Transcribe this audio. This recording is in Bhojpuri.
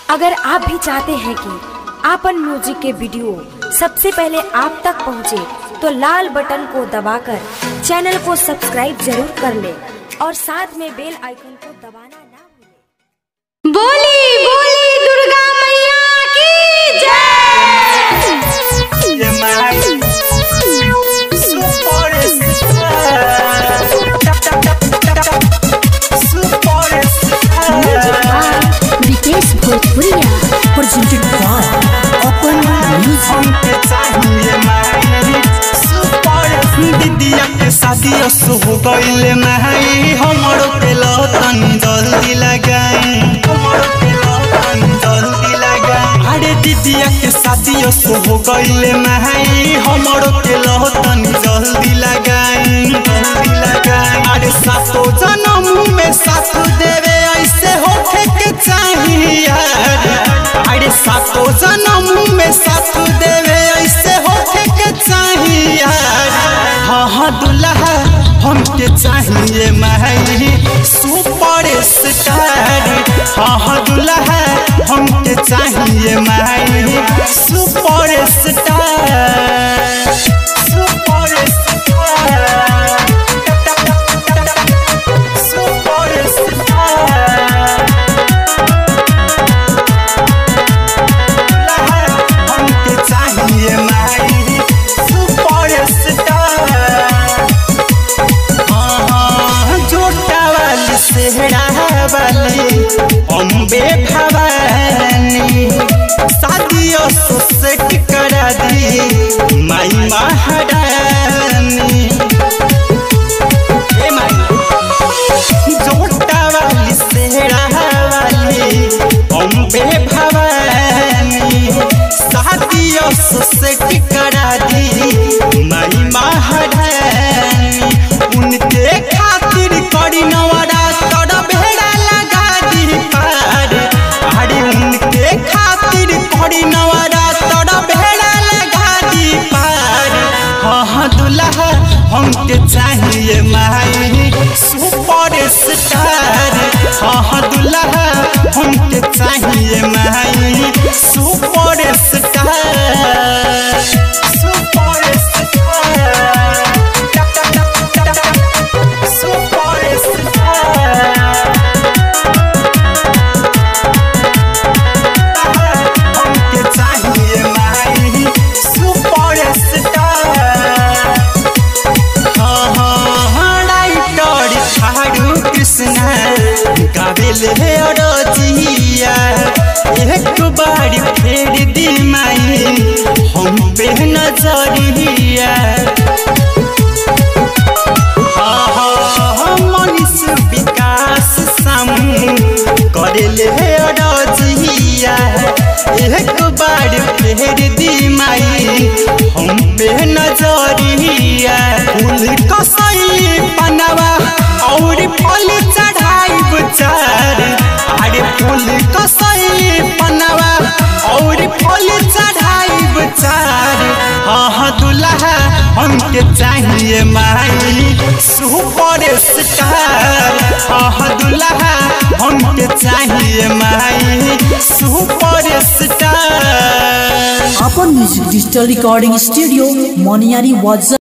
अगर आप भी चाहते हैं कि आपन म्यूजिक के वीडियो सबसे पहले आप तक पहुंचे, तो लाल बटन को दबाकर चैनल को सब्सक्राइब जरूर कर ले और साथ में बेल आइकन को दबाना ना भूलें। बोली बोली दुर्गा मैया की जय। विकेश भोजपुरिया presented by Open Music। दीदिया के शादी हो गइले महई, हमरो के लतन जल्दी लगाई, अरे दीदिया के शादी हो गइले महई, हमरो के लतन जल्दी लगाई। अरे सातो जन्म में साथ देवे ऐसे होखे के चाहिए, अरे सातो जन्म में साथ देवे ऐसे होखे के चाहिए। हाँ दुल्हा हमके चाहिए महली सुपर स्टार, हाँ दुल्हा हमके चाहिए महली superstar, superstar, superstar. हमके चाहिए महली सुपर स्टार, सेहरा वाली अम्बे भवानी, शादियों से सेट करा दी माई महारानी। जोटा वाली सेहरा वाली अम्बे भवानी, शादियों से सेट करा दी माई महारानी। उनके खातिर करी नवरा भेड़ा लगा दी पार, अरे उनके खातिर करी नवरा भेड़ा लगा दी पार। हाँ दुल्हा हमके चाहिए माई सुपर स्टार, हाँ दुल्हा हमके चाहिए my superstar, superstar, superstar. हमके चाहिए माई सुपर स्टार, हाँ राइटर थारू कृष्णा गावेल है रजिया। एक बार फेर दी माई हम पे नजरिया, मनीष विकास सामू करेले रजिया। एक बार फेर दी माई हम पे नजरिया। फूल कसई पनवा और फल चढ़ाई चार, अरे फूल कसई पनवा और फल चढ़ाई चार। हाँ दुल्हा हमके चाहिए माई सुपर स्टार, हाँ दुल्हा हमके चाहिए my superstar. Open Music Digital Recording Studio, Moniari was